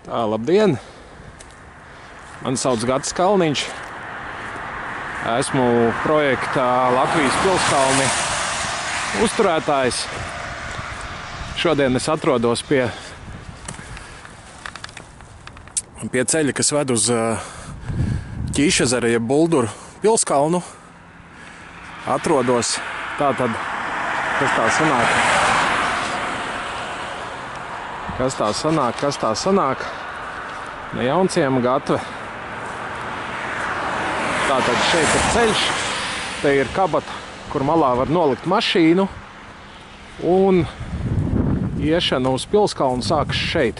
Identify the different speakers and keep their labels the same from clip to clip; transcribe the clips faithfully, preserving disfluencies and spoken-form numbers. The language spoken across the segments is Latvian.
Speaker 1: Tā, labdien! Mani sauc Gatis Kalniņš. Esmu projekta Latvijas pilskalni uzturētājs. Šodien es atrodos pie, pie ceļa, kas ved uz Ķīšezeru, jeb Bulduru pilskalnu. Atrodos tātad, kas tā sanāk? Kas tā sanāk, kas tā sanāk? No Jaunciema gatve. Tātad šeit ir ceļš, te ir kabata, kur malā var nolikt mašīnu, un iešana uz pilskalnu sākas šeit.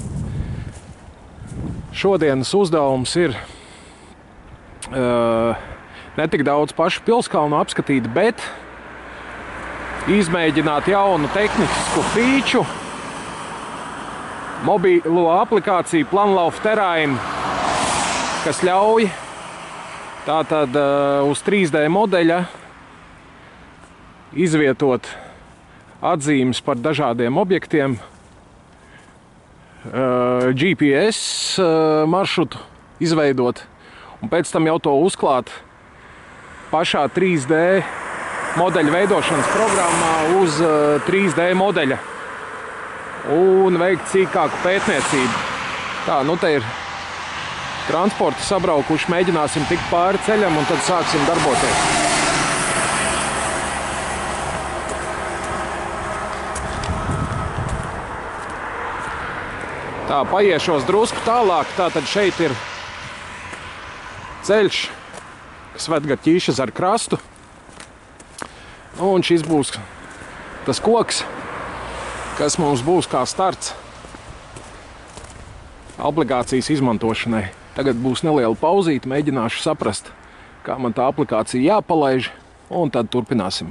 Speaker 1: Šodienas uzdevums ir uh, ne tik daudz pašu pilskalnu apskatīt, bet izmēģināt jaunu tehnisku fīču, mobīlo aplikāciju Planlauf Terrain, kas ļauj tātad uh, uz trīs D modeļa izvietot atzīmes par dažādiem objektiem, uh, G P S uh, maršrutu izveidot un pēc tam jau to uzklāt pašā trīs D modeļa veidošanas programmā uz uh, trīs D modeļa un veikt sīkāku pētniecību. Tā, nu te ir transporti sabraukuši, mēģināsim tikt pāri ceļam un tad sāksim darboties. Tā, paiešos drusku tālāk, tātad šeit ir ceļš, kas ved gar Ķīšezeru krastu. Un šis būs tas koks, kas mums būs kā starts aplikācijas izmantošanai. Tagad būs neliela pauzīte, mēģināšu saprast, kā man tā aplikācija jāpalaiž, un tad turpināsim.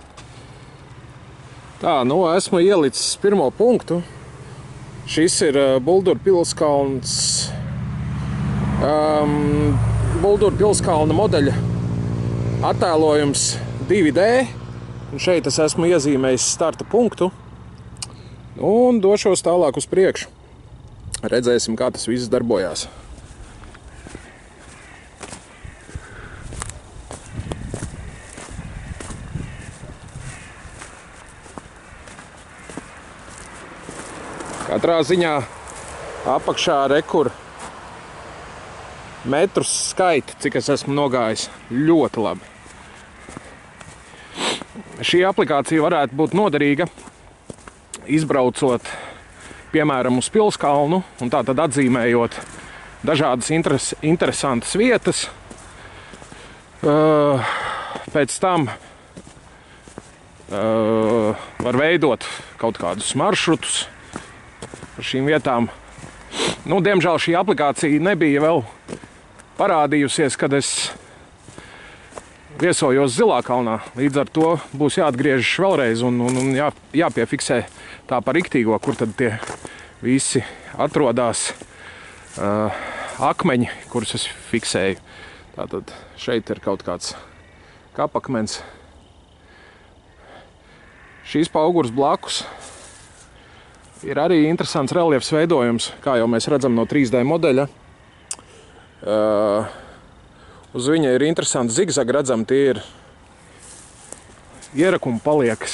Speaker 1: Tā, nu, esmu ielicis pirmo punktu. Šis ir Bulduru pilskalns, um, Bulduru pilskalna modeļa attēlojums divi D, un šeit es esmu iezīmējis starta punktu, un došos tālāk uz priekšu. Redzēsim, kā tas viss darbojās. Katrā ziņā apakšā rekur metrus skaita, cik es esmu nogājis. Ļoti labi. Šī aplikācija varētu būt noderīga, izbraucot, piemēram, uz pilskalnu un tātad atzīmējot dažādas interes, interesantas vietas. Uh, pēc tam uh, var veidot kaut kādus maršrutus par šīm vietām. Nu, diemžēl šī aplikācija nebija vēl parādījusies, kad es viesojos Zilākalnā. Līdz ar to būs jāatgriežas vēlreiz un, un, un jā, jāpiefiksē tā par riktīgo, kur tad tie visi atrodās uh, akmeņi, kurus es fiksēju. Tātad šeit ir kaut kāds kapakmens. Šīs paugurs blakus ir arī interesants reliefs veidojums, kā jau mēs redzam no trīs D modeļa. Uh, uz viņa ir interesanti zigzagi redzam, tie ir ierakuma paliekas.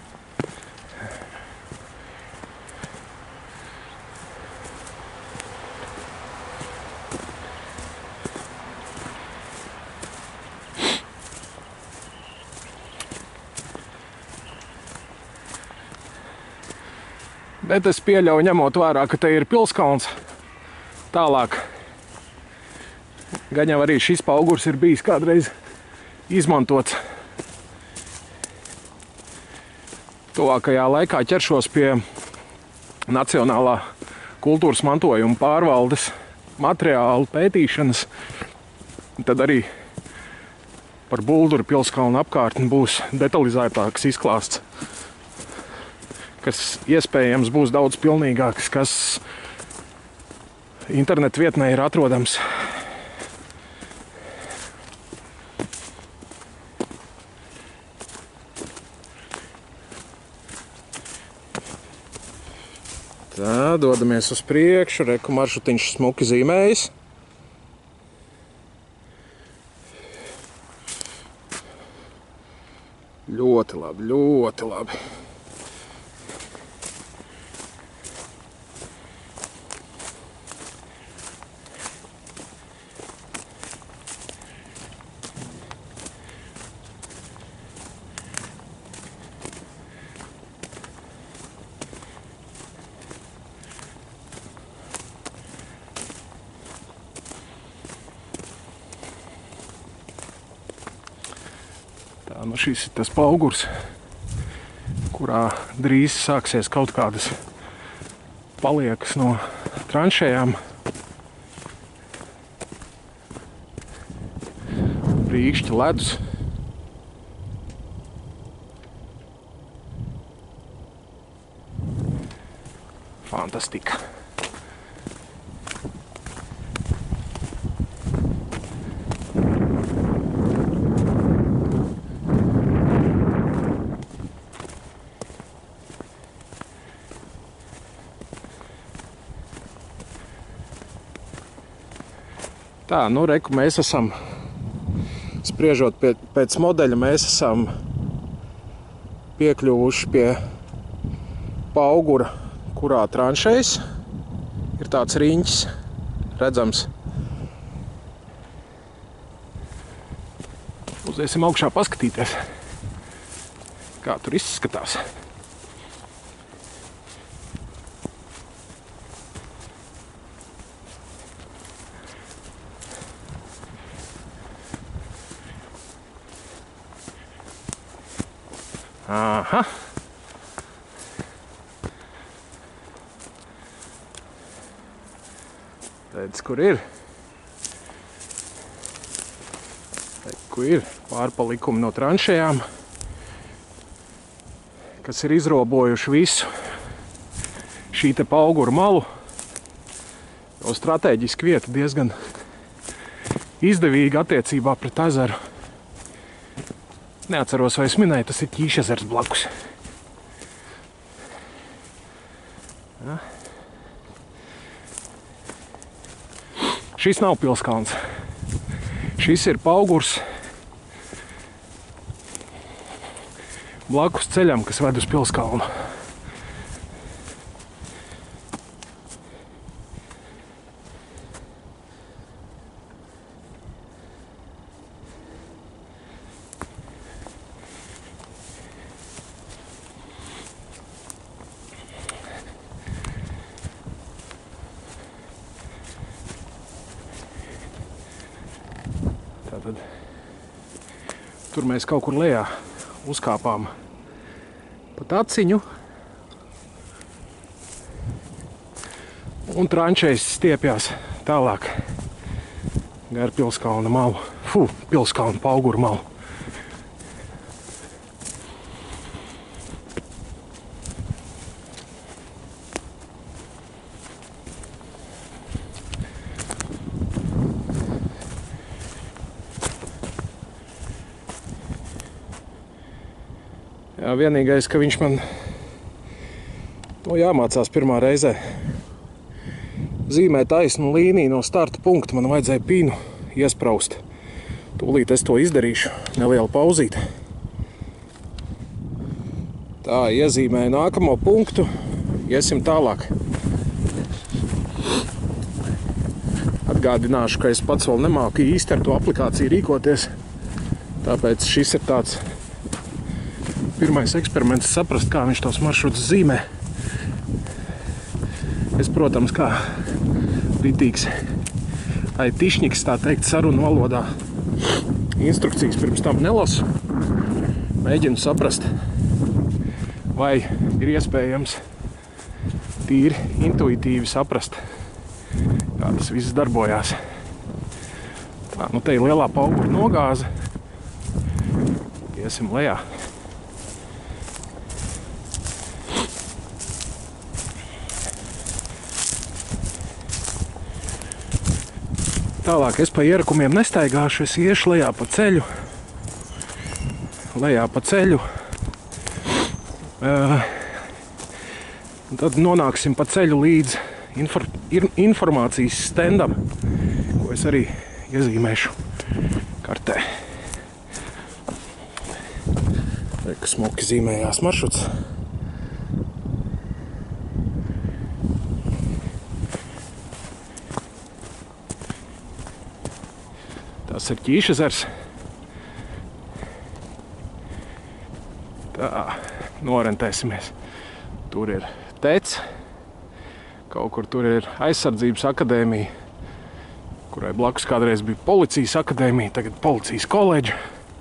Speaker 1: Bet es pieļauju, ņemot vērā, ka te ir pilskalns tālāk. Gan jau arī šis paugurs ir bijis kādreiz izmantots. Tuvākajā laikā ķeršos pie Nacionālā kultūras mantojuma pārvaldes materiālu pētīšanas. Tad arī par Bulduru pilskalnu apkārtni būs detalizētāks izklāsts, kas iespējams būs daudz pilnīgāks, kas internetu vietnē ir atrodams. Tā. Jā, dodamies uz priekšu, reku maršrutiņš smuki zīmējas. Ļoti labi, ļoti labi. Tā, nu šis ir tas paugurs, kurā drīz sāksies kaut kādas paliekas no tranšējām. Brīkšķi ledus. Fantastika. Tā, nu reku mēs esam, spriežot pie, pēc modeļa, mēs esam piekļuvuši pie paugura, kurā tranšejas. Ir tāds riņķis, redzams. Uziesim augšā paskatīties, kā tur izskatās. Aha. Redz, kur ir. Kur ir pārpalikumi no tranšējām, kas ir izrobojuši visu šī te paugura malu. Jo strateģiski vieta diezgan izdevīga attiecībā pret ezeru. Neatceros, vai es minēju, tas ir Ķīšezers blakus. Ja. Šis nav pilskalns. Šis ir paugurs blakus ceļam, kas ved uz pilskalnu. Tātad tur mēs kaut kur lejā uzkāpām pa taciņu un tranšejas stiepjās tālāk gar pilskalna malu. Fu, pilskalna paugura malu. Jā, vienīgais, ka viņš man to jāmācās pirmā reizē. Zīmē taisnu līniju no starta punkta, man vajadzēja pīnu iespraust. Tūlīt es to izdarīšu, nelielu pauzīti. Tā, iezīmēju nākamo punktu, iesim tālāk. Atgādināšu, ka es pats vēl nemāku īsti ar to aplikāciju rīkoties, tāpēc šis ir tāds pirmais eksperiments saprast, kā viņš tos maršrutus zīmē. Es, protams, kā ritīgs aitišņiks, tā teikt, sarunu valodā instrukcijas pirms tam nelasu. Mēģinu saprast, vai ir iespējams tīri intuitīvi saprast, kā tas viss darbojās. Tā, nu te ir lielā paugura nogāze. Iesim lejā. Tālāk es pa ierakumiem nestaigāšu, es iešu lejā pa ceļu. Lejā pa ceļu. Un tad nonāksim pa ceļu līdz infor, informācijas stendam, ko es arī iezīmēšu kartē. Reku smuki zīmējās maršruts. Tas ir Ķīšezers. Tā, norentēsimies. Tur ir tec. Kaut kur tur ir aizsardzības akadēmija, kurai blakus kādreiz bija policijas akadēmija, tagad policijas koledža.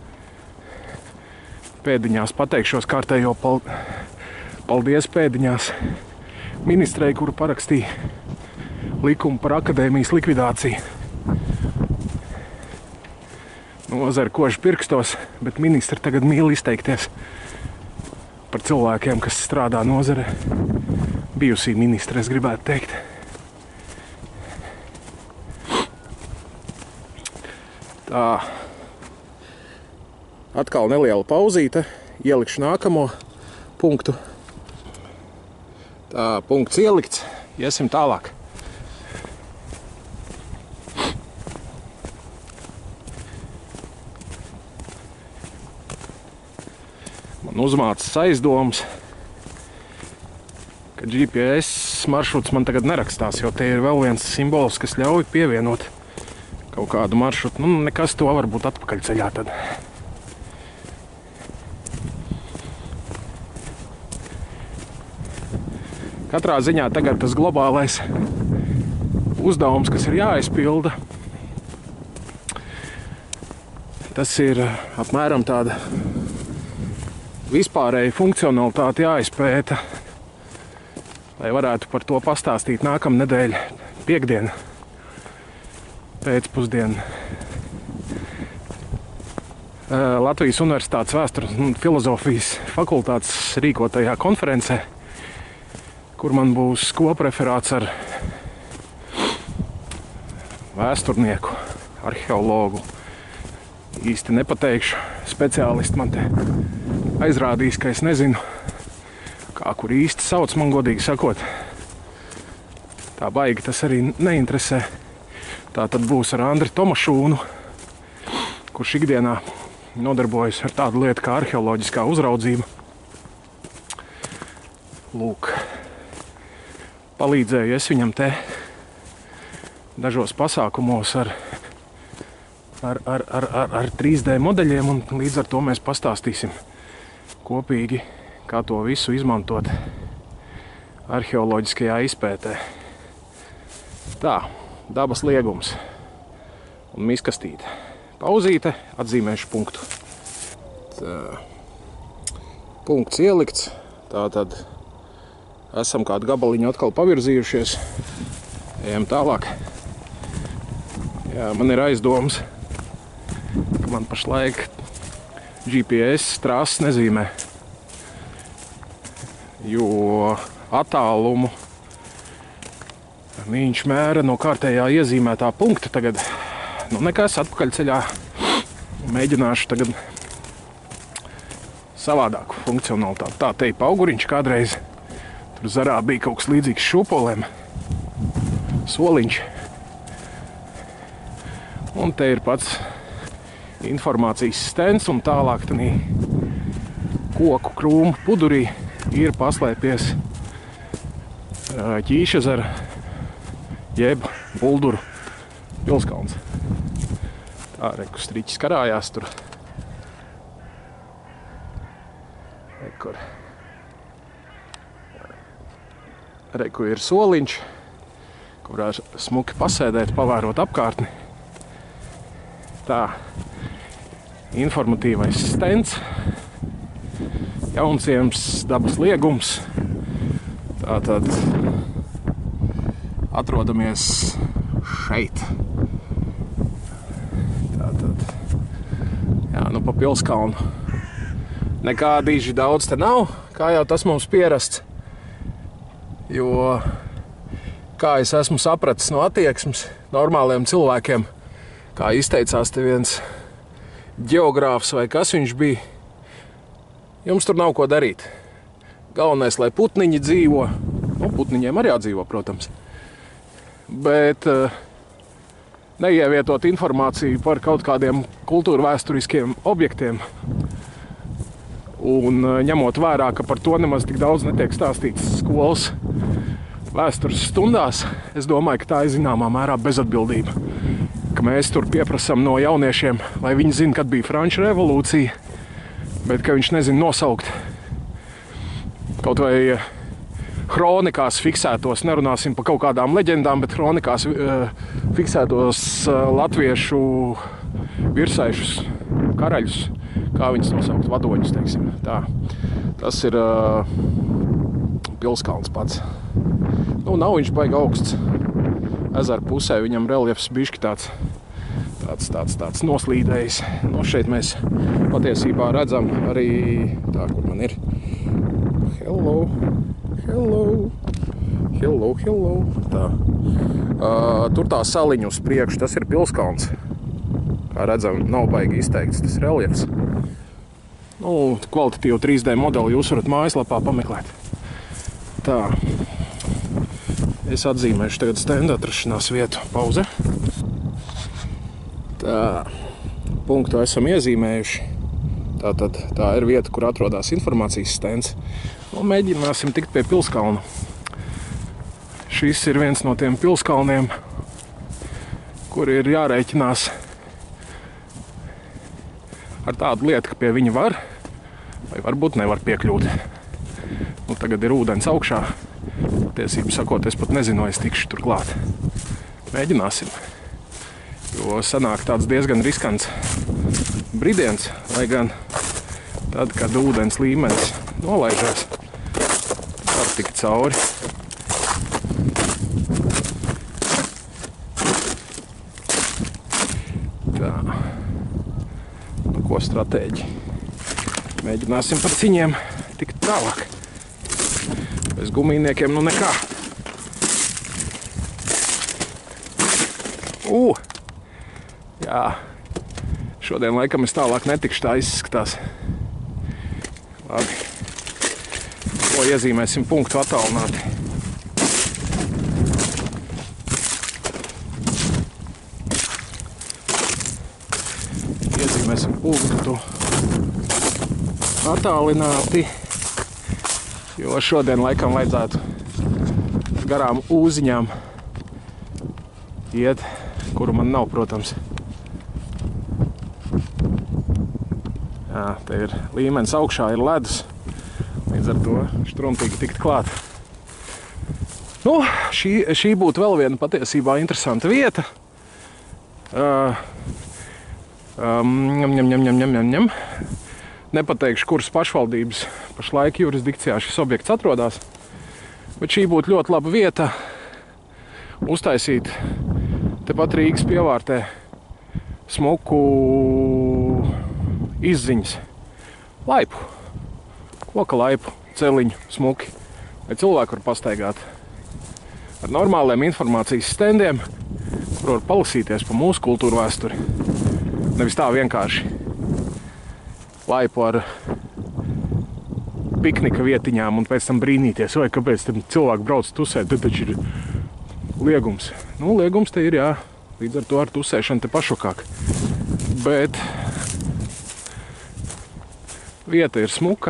Speaker 1: Pēdiņās pateikšos kārtējo pal paldies pēdiņās ministrei, kuru parakstīja likumu par akadēmijas likvidāciju. Nozara kož pirkstos, bet ministri tagad mīl izteikties par cilvēkiem, kas strādā nozare. Bijusī ministre, es gribētu teikt. Tā. Atkal neliela pauzīte. Ielikšu nākamo punktu. Tā, punkts ielikts. Iesim tālāk. Man uzmācis aizdoms, ka G P S maršruts man tagad nerakstās, jo te ir vēl viens simbols, kas ļauj pievienot kaut kādu maršrutu. Nu, nekas to varbūt atpakaļceļā tad. Katrā ziņā tagad tas globālais uzdevums, kas ir jāizpilda, tas ir apmēram tāda vispārēja funkcionalitāte jāizpēta, lai varētu par to pastāstīt nākamnedēļ piekdien pēcpusdien Latvijas Universitātes vēstures un filozofijas fakultātes rīkotajā konferencē, kur man būs kopreferāts ar vēsturnieku, arheologu. Īsti nepateikšu, speciālisti man te aizrādīs, ka es nezinu, kā kur īsti sauc, man godīgi sakot. Tā baigi tas arī neinteresē. Tā tad būs ar Andri Tomašūnu, kurš ikdienā nodarbojas ar tādu lietu kā arheoloģiskā uzraudzība. Lūk, palīdzēju es viņam te dažos pasākumos ar, ar, ar, ar, ar, ar trīs D modeļiem, un līdz ar to mēs pastāstīsim kopīgi, kā to visu izmantot arheoloģiskajā izpētē. Tā, dabas liegums un miskastīte. Pauzīte, atzīmēšu punktu. Tā. Punkts ielikts. Tātad esam kādu gabaliņu atkal pavirzījušies. Ejam tālāk. Jā, man ir aizdoms, ka man pašlaik G P S trases nezīmē, jo attālumu viņš mēra no kārtējā iezīmētā punkta tagad. Nu, nekas, atpakaļceļā mēģināšu tagad savādāku funkcionalitāti. Tā te ir pauguriņš kādreiz. Tur zarā bija kaut kas līdzīgs šūpolēm. Soliņš. Un te ir pats informācijas stends, un tālāk tanī koku krūmu pudurī ir paslēpies Ķīšezera jeb Bulduru pilskalns. Tā, reku striķis karājās tur. Rekur. Reku ir soliņš, kurā smuki pasēdēt, pavērot apkārtni. Tā, informatīvais stends, jaunciems, dabas liegums. Tātad atrodamies šeit. Tātad, jā, nu pa pilskalnu. Nekādīži daudz te nav, kā jau tas mums pierasts. Jo, kā es esmu sapratis no attieksmes normāliem cilvēkiem, kā izteicās te viens ģeogrāfs vai kas viņš bija, jums tur nav ko darīt. Galvenais, lai putniņi dzīvo, Nu, putniņiem arī jādzīvo, protams. Bet neievietot informāciju par kaut kādiem kultūra vēsturiskiem objektiem un ņemot vērā, ka par to nemaz tik daudz netiek stāstīts skolas vēstures stundās, es domāju, ka tā ir zināmā mērā bezatbildība. Ka mēs tur pieprasam no jauniešiem, lai viņi zina, kad bija Franču revolūcija, bet ka viņš nezina nosaukt kaut vai hronikās fiksētos, nerunāsim par kaut kādām leģendām, bet hronikās fiksētos latviešu virsaišus karaļus, kā viņus nosaukt, vadoņus, teiksim. Tā. Tas ir uh, Pilskalns pats. Nu, nav viņš baigi augsts. Ezera pusē viņam reljefs bišķi tāds, tāds, tāds, tāds noslīdējis. Nu, šeit mēs patiesībā redzam arī, tā, kur man ir. Hello, hello, hello, hello. Tā. Uh, tur tā saliņa uz priekšu, tas ir Pilskalns. Kā redzam, nav baigi izteikts tas reljefs. Nu, kvalitatīvu trīs D modeli jūs varat mājaslapā pameklēt. Tā. Es atzīmēšu tagad stenda atrašanās vietu. Pauze. Tā. Punktu esam iezīmējuši. Tātad tā ir vieta, kur atrodas informācijas stends. Un mēģināsim tikt pie Pilskalna. Šis ir viens no tiem pilskalniem, kur ir jārēķinās ar tādu lietu, ka pie viņa var, vai varbūt nevar piekļūt. Nu, tagad ir ūdens augšā. Tiesību sakot, es pat nezinu, vai es tikšu tur klāt. Mēģināsim. Jo sanāk tāds diezgan riskants bridiens, lai gan tad, kad ūdens līmenis nolaižās, var tikt cauri. Tā. Nu, ko stratēģi? Mēģināsim par ciņiem tikt tālāk. Bez gumijniekiem nu nekā. Ū! Jā. Šodien laikam es tālāk netikšu, tā izskatās. Labi. To iezīmēsim punktu attālināti. Iezīmēsim punktu attālināti. Jo šodien laikam vajadzētu garām ūziņām iet, kuru man nav, protams. Jā, te ir līmenis augšā, ir ledus. Līdz ar to štrumpīgi tikt klāt. Nu, šī, šī būtu vēl viena patiesībā interesanta vieta. Uh, um, ņem, ņem, ņem, ņem, ņem, ņem. Nepateikšu, kuras pašvaldības pašlaik jurisdikcijā šis objekts atrodas, bet šī būtu ļoti laba vieta uztaisīt tepat Rīgas pievārtē smuku izziņas laipu, koka laipu, celiņu smuki, lai cilvēki var pastaigāt ar normāliem informācijas stendiem, kur var palasīties pa mūsu kultūru vēsturi. Nevis tā vienkārši laipu ar piknika vietiņām un pēc tam brīnīties, vai kāpēc tam cilvēki brauc tusēt, tad taču ir liegums. Nu, liegums te ir, jā, līdz ar to ar tusēšanu te pašokāk. Bet vieta ir smuka.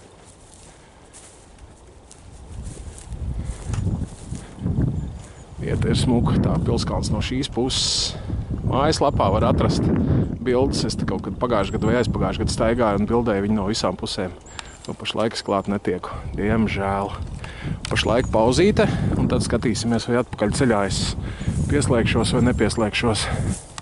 Speaker 1: Vieta ir smuka, tā Pilskalns no šīs puses. Mājaslapā var atrast bildes. Es te kaut kad pagājušajā gadu vai aizpagājušajā gadu staigāju un bildēju viņu no visām pusēm. Nu, pašlaik es klāt netieku. Diemžēl. Pašlaik pauzīte, un tad skatīsimies, vai atpakaļ ceļā es pieslēgšos vai nepieslēgšos.